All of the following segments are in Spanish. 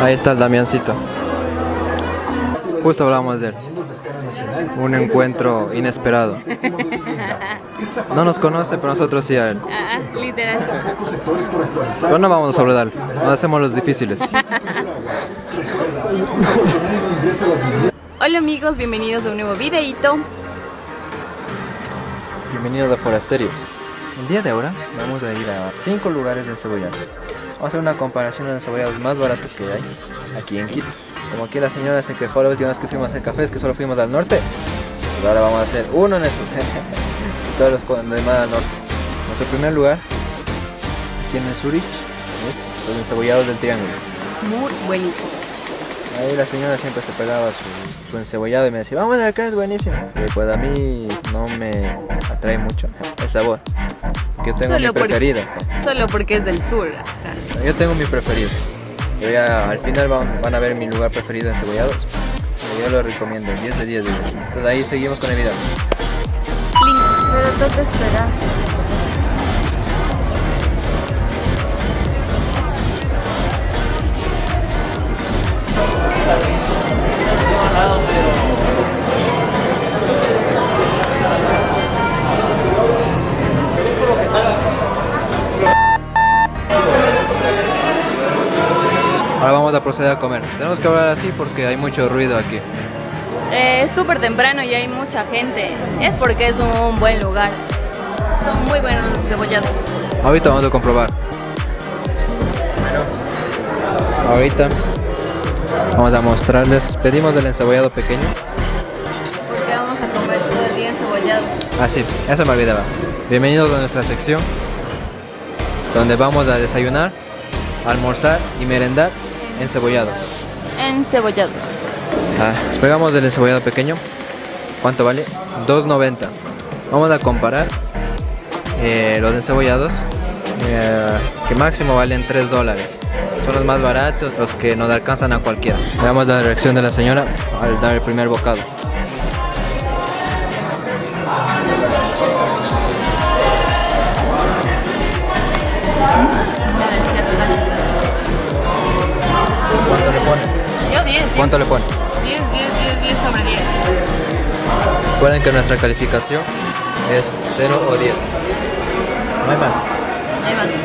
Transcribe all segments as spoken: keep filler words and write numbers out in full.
Ahí está el Damiancito. Justo hablamos de él. Un encuentro inesperado. No nos conoce, pero nosotros sí a él. Ah, literal. Pero no vamos a saludar, nos hacemos los difíciles. Hola amigos, bienvenidos a un nuevo videito. Bienvenidos a Forasterios. El día de ahora vamos a ir a cinco lugares de encebollados. Vamos a hacer una comparación de encebollados más baratos que hay aquí en Quito. Como aquí la señora se quejó la última vez que fuimos a hacer cafés, que solo fuimos al norte. Pues ahora vamos a hacer uno en eso. Y todos los demás al norte. Nuestro primer lugar, aquí en el Zurich, es los encebollados del Triángulo. Muy buenísimo. Ahí la señora siempre se pegaba su, su encebollado y me decía, vamos acá, es buenísimo. Y pues a mí no me atrae mucho el sabor. Porque yo tengo Solo mi preferido. Porque, solo porque es del sur. Yo tengo mi preferido. Yo ya, al final van, van a ver mi lugar preferido en encebollados. Yo lo recomiendo, diez de diez. Entonces ahí seguimos con el video. Pero toca esperar. Ahora vamos a proceder a comer. Tenemos que hablar así porque hay mucho ruido aquí. Eh, es súper temprano y hay mucha gente. Es porque es un buen lugar. Son muy buenos los cebollados. Ahorita vamos a comprobar. Bueno, ahorita vamos a mostrarles. Pedimos el encebollado pequeño. Porque vamos a comer todo el día encebollados. Ah, sí, eso me olvidaba. Bienvenidos a nuestra sección donde vamos a desayunar, almorzar y merendar encebollado. Encebollados. Ah, despegamos del encebollado pequeño. ¿Cuánto vale? dos noventa. Vamos a comparar eh, los encebollados eh, que máximo valen tres dólares. Son los más baratos, los que nos alcanzan a cualquiera. Veamos la reacción de la señora al dar el primer bocado. ¿Cuánto le pone? Yo diez. ¿Cuánto le pone? diez, diez, diez, diez sobre diez. Recuerden que nuestra calificación es cero o diez. No hay más. Ahí vas.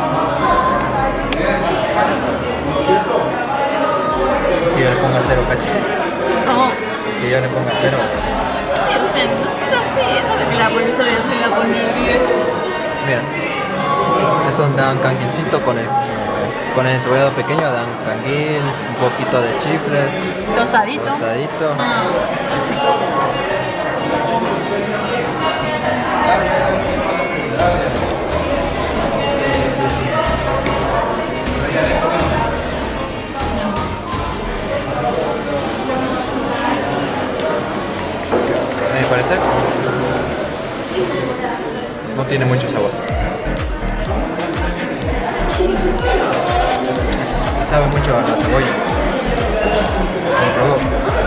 Que yo le ponga cero, caché. ¿Cómo? Que yo le ponga cero. Sí, usted, usted así. Sabe que la profesora ya se la pone diez. Mira, eso dan canguilcito con el, con el encebollado pequeño, dan canguil, un poquito de chifles, Tostadito. tostadito. Ah, sí. A mi parecer, no tiene mucho sabor. Sabe mucho a la cebolla. ¿Me probó?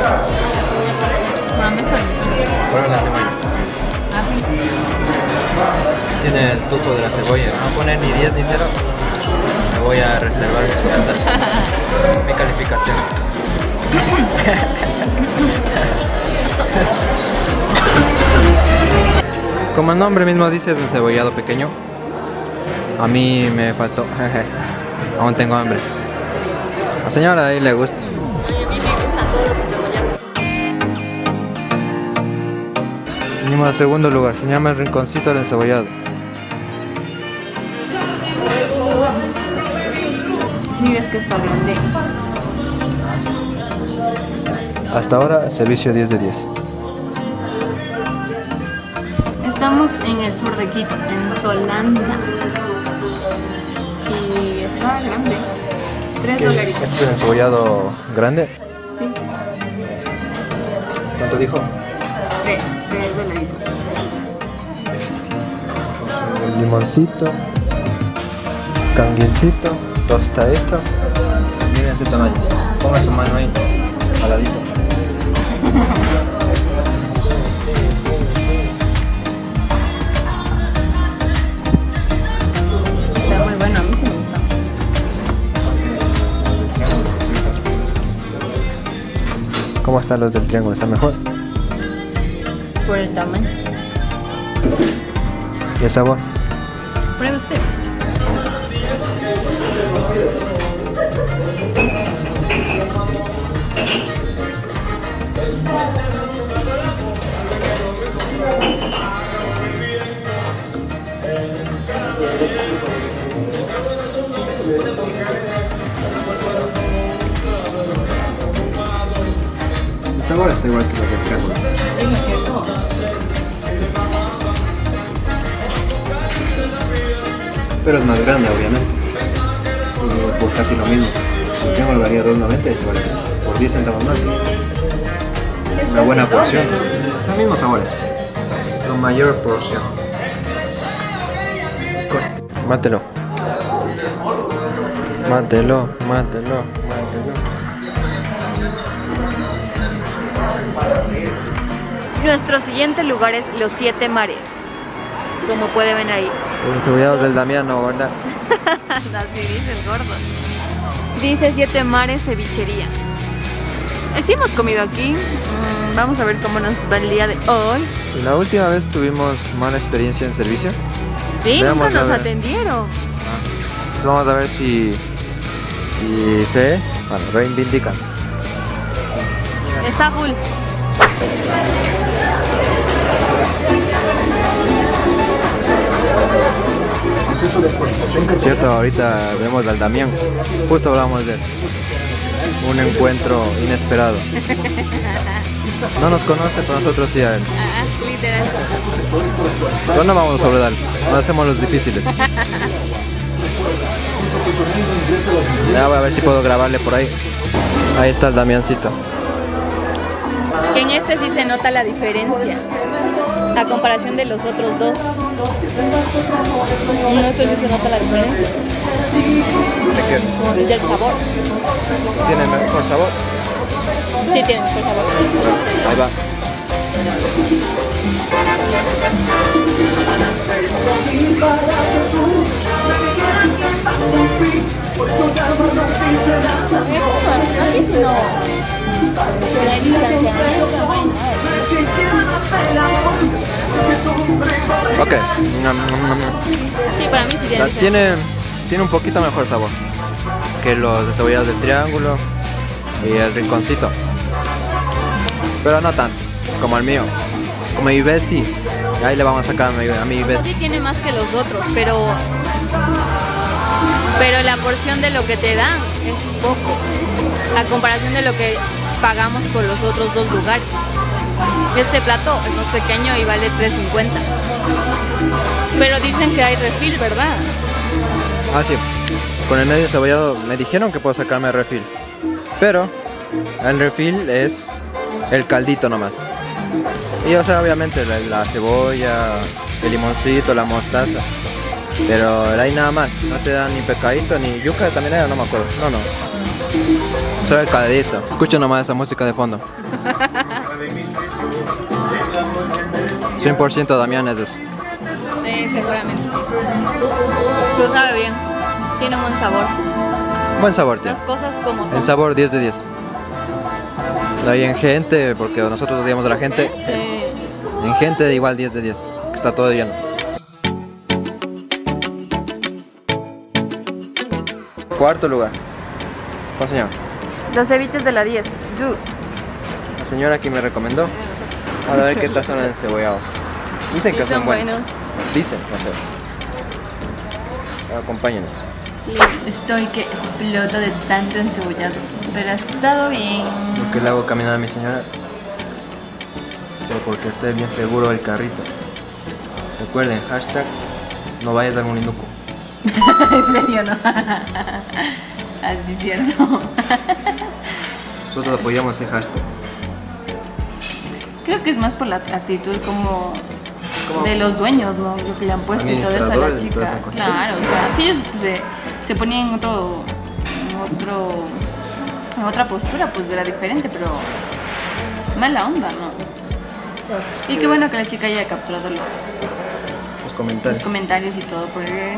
Para mí está delicioso. Prueba la cebolla. Ah, sí. Tiene el tufo de la cebolla. No voy a poner ni diez ni cero. Me voy a reservar mis comentarios. Mi calificación. Como el nombre mismo dice, es un cebollado pequeño. A mí me faltó. Aún tengo hambre. A la señora ahí le gusta. Oye, a mí me gustan todos los encebollados. Venimos al segundo lugar. Se llama el rinconcito del encebollado. Sí, ves que está grande. Hasta ahora, servicio diez de diez. Estamos en el sur de Quito, en Solanda. Y está grande. tres dólares. ¿Este es el encebollado grande? Sí, ¿Cuánto dijo? tres, tres dolaritos. Limoncito, canguilcito, tostadito. Miren ese tamaño. Ponga su mano ahí, al ladito. Está muy bueno, a mí sí me gusta. ¿Cómo están los del triángulo? ¿Están mejor? Por el tamaño. ¿Y el sabor? Pruebe usted. El sabor está igual que los del triángulo. Pero es más grande, obviamente. Y por casi lo mismo. El triángulo valía dos noventa y este vale por diez centavos más. Una buena porción. Los mismos sabores. Con mayor porción. Mátelo. Mátelo, mátelo, mátelo. Nuestro siguiente lugar es Los Siete Mares. Como puede ver ahí. Los cebollados del Damiano, ¿verdad? Así dice el gordo. Dice Siete Mares Cevichería. Eh, Sí hemos comido aquí. Mm, Vamos a ver cómo nos va el día de hoy. La última vez tuvimos mala experiencia en servicio. Sí, Veamos, nunca a nos ver. atendieron. Entonces vamos a ver si, si se bueno, reivindican. Está full. Cierto, ahorita vemos al Damián. Justo hablamos de él. Un encuentro inesperado. No nos conoce, pero nosotros sí a él. Ah, literal. Pero no vamos a saludar, no hacemos los difíciles. Ya voy a ver si puedo grabarle por ahí. Ahí está el Damiancito. Que en este sí se nota la diferencia a comparación de los otros dos. En este sí se nota la diferencia ¿De qué? del sabor. ¿Tiene mejor sabor? Sí tiene mejor sabor. Ahí va. Aquí sí no. No hay distanciamiento, no hay nada. Ok. Nom, nom, nom. Sí, para mí sí tiene La- diferencia. Tiene, tiene un poquito mejor sabor que los descebollados del triángulo y el rinconcito. Pero no tanto, como el mío. Como mi vez sí. Ahí le vamos a sacar a mi, a mi vez. Sí tiene más que los otros, pero pero la porción de lo que te dan es poco a comparación de lo que pagamos por los otros dos lugares. Este plato es más pequeño y vale tres cincuenta. Pero dicen que hay refil, ¿verdad? Ah, sí. Con el medio cebollado me dijeron que puedo sacarme el refil. Pero el refil es el caldito nomás. Y o sea, obviamente la, la cebolla, el limoncito, la mostaza. Pero ahí nada más. No te dan ni pescadito ni yuca también era, no me acuerdo. No, no. Solo el caldito. Escucha nomás esa música de fondo. cien por ciento Damián es eso. Sí, seguramente. Pero sabe bien. Tiene un buen sabor. Buen sabor tiene. Las cosas como son. El sabor diez de diez. Ahí en gente, porque nosotros odiamos a la gente. Eh, En gente de igual diez de diez. Que está todo lleno. Cuarto lugar. ¿Cuál señor? Los ceviches de la diez. Yu. La señora aquí me recomendó. A ver qué tal son el cebollado. Dicen que son, Son buenos. buenos. Dicen, no sé. Acompáñenos. Estoy que exploto de tanto encebollado. Pero ha estado bien. ¿Por qué le hago caminar a mi señora? Pero porque esté bien seguro del carrito. Recuerden, hashtag no vayas al Molinuco. En serio, no. Así es cierto. Nosotros apoyamos ese hashtag. Creo que es más por la actitud como ¿Cómo? de los dueños, ¿no? Lo que le han puesto y todo eso a la Administradores y toda chica. esa cosa. Claro, o sea, si ellos pues, se, se ponían en otro, en otro, en otra postura, pues era diferente, pero mala onda, ¿no? Y qué bueno que la chica haya capturado los, Los los comentarios. comentarios y todo, porque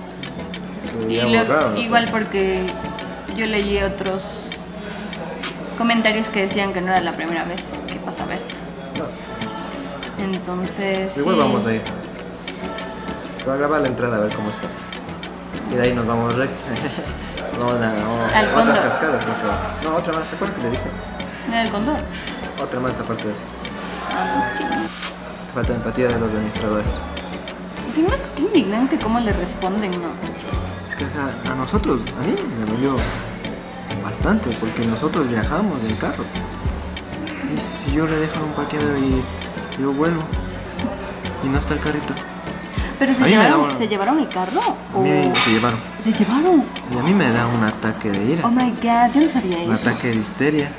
Que y ya lo- borraron, ¿no? igual porque yo leí otros comentarios que decían que no era la primera vez que pasaba esto. No. Entonces... Igual sí. vamos a ir. Voy a grabar la entrada a ver cómo está. Y de ahí nos vamos recto. No, no, no. Al Otras Cóndor. cascadas, creo que. No, otra más. ¿Se acuerdan que le dije? ¿Era el cóndor? Otra más aparte de eso. Ah, sí. Falta empatía de los administradores. Sí, más que indignante cómo le responden, ¿no? Es que a, a nosotros, a mí me dolió bastante porque nosotros viajamos en carro. Y si yo le dejo un parqueadero y yo vuelvo y no está el carrito. Pero se A mí me llevaron, da una- ¿se llevaron el carro? A mí ¿O- se llevaron. ¿Se llevaron? Y a mí me da un ataque de ira, Oh my god, yo no sabía un eso. ataque de histeria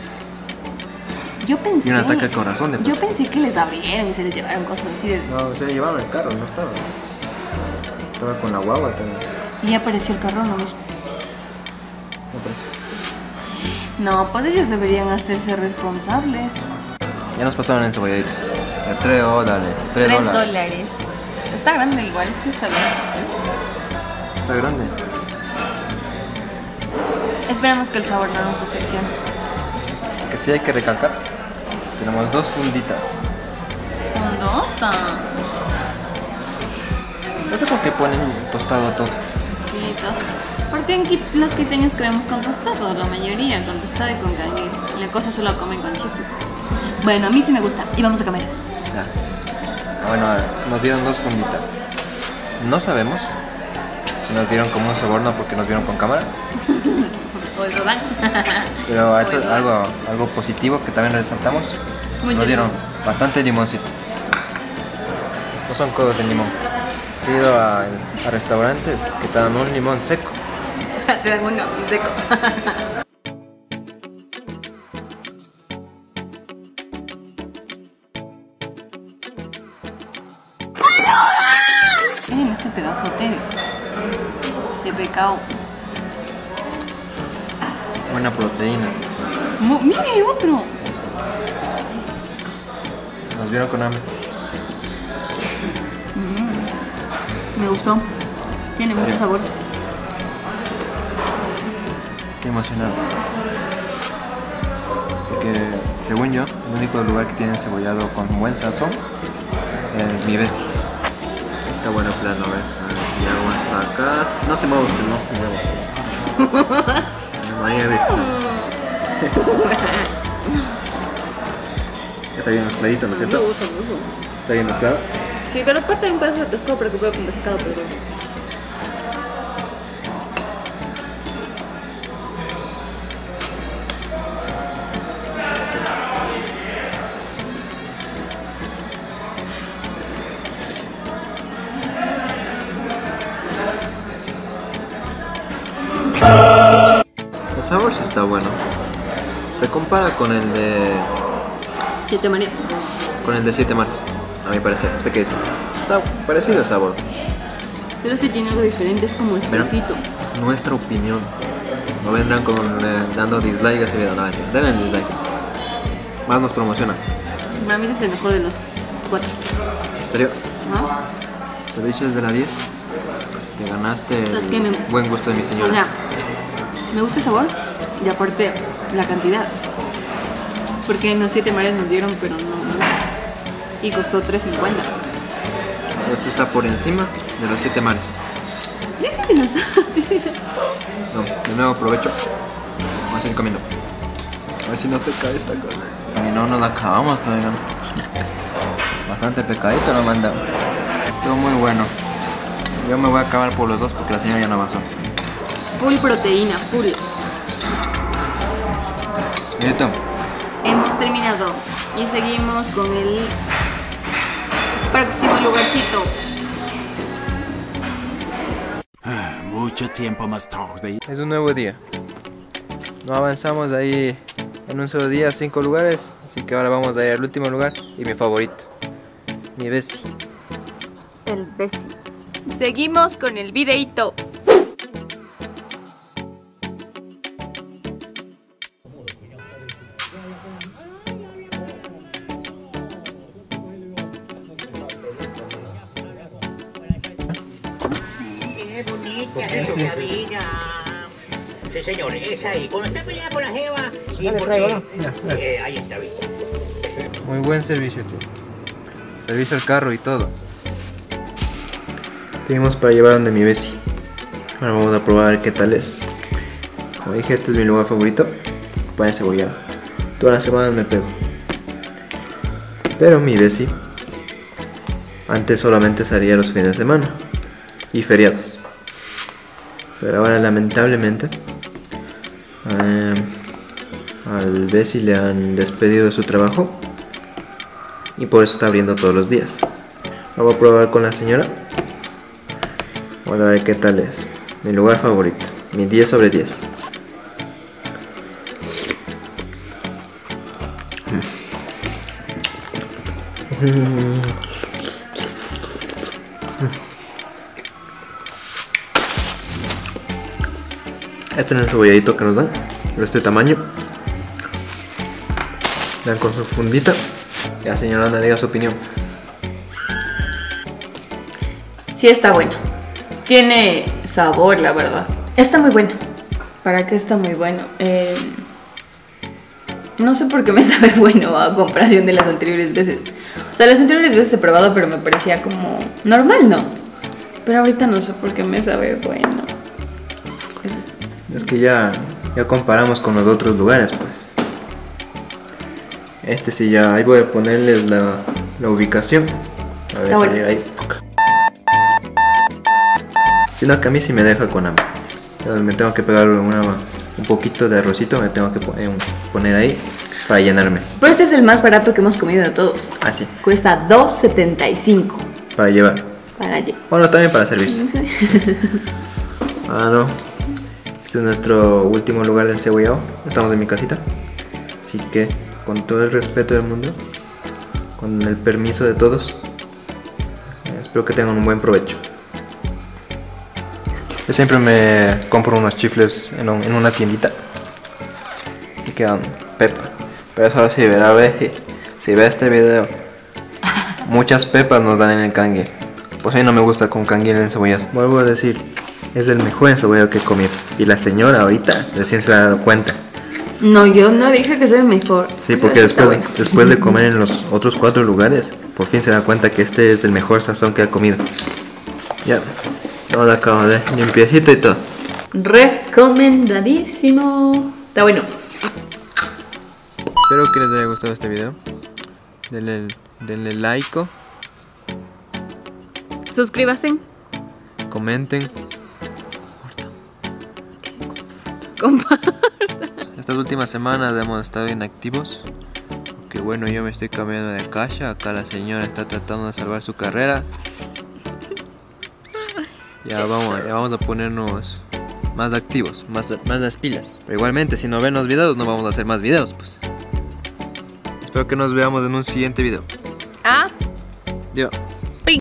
Yo pensé... y un ataque al corazón de Yo paso. pensé que les abrieron y se les llevaron cosas así de... No, se llevaron el carro, no estaba. Estaba con la guagua también. Y apareció el carro, ¿no? Me parece. No, pues ellos deberían hacerse responsables. Ya nos pasaron el cebolladito. De tres dólares. tres Tres dólares. dólares. Está grande igual, sí está bien. Está grande. Esperemos que el sabor no nos decepcione. Que sí hay que recalcar. Tenemos dos funditas. Fondota. No sé por qué ponen tostado todo. Sí, todo. Porque en Quit- los quiteños creemos con tostado, la mayoría, con tostado y con canguil. La cosa solo comen con chifle. Bueno, a mí sí me gusta. Y vamos a comer. Ya. Bueno, nos dieron dos funditas. No sabemos si nos dieron como un soborno porque nos vieron con cámara. O eso dan. Pero esto- algo, algo positivo que también resaltamos. Mucho Nos dieron limón. bastante limoncito. No son codos en limón. He ido a, a restaurantes que te dan un limón seco. Te dan uno seco. Miren este pedazote de pecado. Buena proteína. Mu- ¡Mire otro! Nos vieron con hambre. Me gustó. Tiene mucho Sí. sabor. Estoy emocionado. Porque, según yo, el único lugar que tiene cebollado con buen sazón es mi vecino. Está bueno el plano, a ver. A ver, y hago hasta acá. No se mueve usted, no se mueve. María Virgen. Está bien mezcladito, ¿no es cierto? gusta, me gusta. Está bien mezclado. Sí, pero aparte un pedazo de pescado para que pueda con pescado, pero... El sabor sí está bueno. Se compara con el de Siete manías. con el de siete mares, a mi parecer. ¿Usted qué dice? Está parecido el sabor. Pero este tiene algo diferente, es como Pero espesito. es nuestra opinión. No vendrán con, eh, dando dislike a este video. No, mentira. Denle el dislike. Más nos promociona. Para mí ese es el mejor de los cuatro. ¿En serio? ¿No? Ceviches de la diez. Te ganaste el Es que me- buen gusto de mi O señora. sea, me gusta el sabor y aparte la cantidad. Porque en los siete mares nos dieron, pero no. no. Y costó tres cincuenta. Este está por encima de los siete mares. Déjate los así. No, de nuevo aprovecho. Vamos a seguir comiendo. A ver si no se cae esta cosa. Y no nos la acabamos todavía. Bastante pecadito nos mandan. Todo muy bueno. Yo me voy a acabar por los dos porque la señora ya no avanzó. Full proteína, full. Listo. Hemos terminado y seguimos con el próximo lugarcito. Mucho tiempo más tarde. Es un nuevo día. No avanzamos ahí en un solo día, cinco lugares. Así que ahora vamos a ir al último lugar y mi favorito. Mi besi. El beso. Seguimos con el videito. Qué bonita esa barriga. Sí, señor, es ahí. Cuando usted pelea con la jeva... Sí, Dale, porque, traigo, ¿no? Ya, eh, ahí está bien. Muy buen servicio, tío. Servicio al carro y todo. Pedimos para llevar donde mi Bessie. Ahora vamos a probar a ver qué tal es. Como dije, este es mi lugar favorito. Pan encebollado. Todas las semanas me pego. Pero mi Bessie antes solamente salía los fines de semana y feriados. Pero ahora lamentablemente eh, al Bessie le han despedido de su trabajo y por eso está abriendo todos los días. Lo voy a probar con la señora. Vamos a ver qué tal es. Mi lugar favorito. Mi diez sobre diez. Mm. Este es el cebolladito que nos dan, de este tamaño. Dan con su fundita. Ya, señora Ana, diga su opinión. Sí está bueno. Tiene sabor, la verdad. Está muy bueno. ¿Para qué está muy bueno? Eh, no sé por qué me sabe bueno a comparación de las anteriores veces. O sea, las anteriores veces he probado, pero me parecía como normal, ¿no? Pero ahorita no sé por qué me sabe bueno. Es... Es que ya, ya comparamos con los otros lugares, pues. Este sí ya, ahí voy a ponerles la, la ubicación. A ver, Está salir bueno. ahí. Sino que a mí sí me deja con hambre. Entonces me tengo que pegar una, un poquito de arrocito, me tengo que poner, poner ahí para llenarme. Pero este es el más barato que hemos comido de todos. Así, Cuesta dos setenta y cinco. para llevar. Para allí. Bueno, también para servirse. No sé. Ah, no. Este es nuestro último lugar de encebollado. Estamos en mi casita. Así que, con todo el respeto del mundo, con el permiso de todos, eh, espero que tengan un buen provecho. Yo siempre me compro unos chifles en, un, en una tiendita y quedan pepa. Pero eso ahora si verá, ve, si ve este video, muchas pepas nos dan en el cangue. Pues a mí no me gusta con cangue el encebollado. Vuelvo a decir, es el mejor encebollado que he comido. Y la señora ahorita recién se ha dado cuenta. No, yo no dije que sea el mejor. Sí, porque Está después, bueno. después de comer en los otros cuatro lugares, por fin se da cuenta que este es el mejor sazón que ha comido. Ya, todo acabamos de limpiecito y todo. Recomendadísimo. Está bueno. Espero que les haya gustado este video. Denle, denle like, Suscríbase. comenten. Compa- Estas últimas semanas hemos estado inactivos. Porque bueno, yo me estoy cambiando de caja. Acá la señora está tratando de salvar su carrera. Ya vamos, ya vamos a ponernos más activos, más, más las pilas. Pero igualmente, si no ven los videos, no vamos a hacer más videos, pues. Espero que nos veamos en un siguiente video. Ah. Yo.